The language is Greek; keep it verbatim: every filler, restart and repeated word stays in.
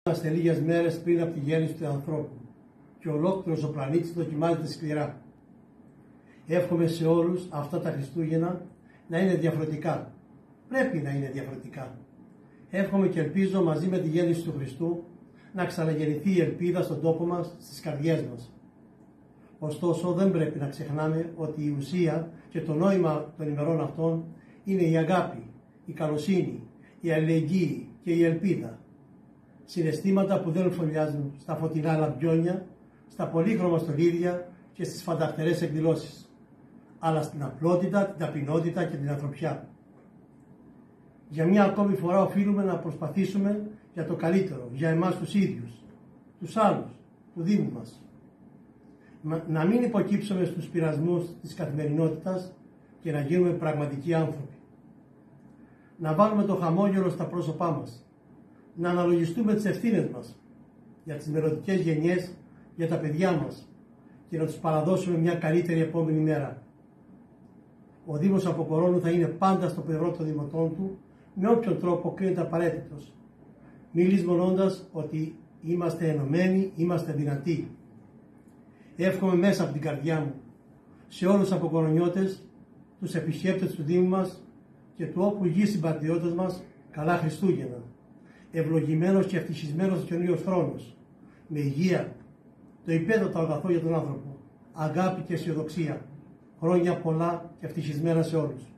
Είμαστε λίγες μέρες πριν από τη γέννηση του ανθρώπου και ολόκληρος ο πλανήτης δοκιμάζεται σκληρά. Εύχομαι σε όλους αυτά τα Χριστούγεννα να είναι διαφορετικά. Πρέπει να είναι διαφορετικά. Εύχομαι και ελπίζω μαζί με τη γέννηση του Χριστού να ξαναγεννηθεί η ελπίδα στον τόπο μας, στις καρδιές μας. Ωστόσο δεν πρέπει να ξεχνάμε ότι η ουσία και το νόημα των ημερών αυτών είναι η αγάπη, η καλοσύνη, η αλληλεγγύη και η ελπίδα. Συναισθήματα που δεν φωλιάζουν στα φωτεινά λαμπιόνια, στα πολύχρωμα στολίδια και στις φανταχτερές εκδηλώσεις, αλλά στην απλότητα, την ταπεινότητα και την ανθρωπιά. Για μια ακόμη φορά οφείλουμε να προσπαθήσουμε για το καλύτερο, για εμάς τους ίδιους, τους άλλους, του Δήμου μας. Να μην υποκύψουμε στους πειρασμούς της καθημερινότητας και να γίνουμε πραγματικοί άνθρωποι. Να βάλουμε το χαμόγελο στα πρόσωπά μας. Να αναλογιστούμε τις ευθύνες μας για τις μελλοντικές γενιές, για τα παιδιά μας και να τους παραδώσουμε μια καλύτερη επόμενη μέρα. Ο Δήμος Αποκορώνου θα είναι πάντα στο πλευρό των δημοτών του με όποιον τρόπο κρίνεται απαραίτητος, μη λησμονώντας ότι είμαστε ενωμένοι, είμαστε δυνατοί. Εύχομαι μέσα από την καρδιά μου σε όλους τους αποκορονιώτες, τους επισκέπτες του Δήμου μας και του όπου γη συμπατριώτες μας καλά Χριστούγεννα. Ευλογημένος και ευτυχισμένος καινούριος χρόνος, με υγεία, το υπέρτατο αγαθό για τον άνθρωπο, αγάπη και αισιοδοξία. Χρόνια πολλά και ευτυχισμένα σε όλους.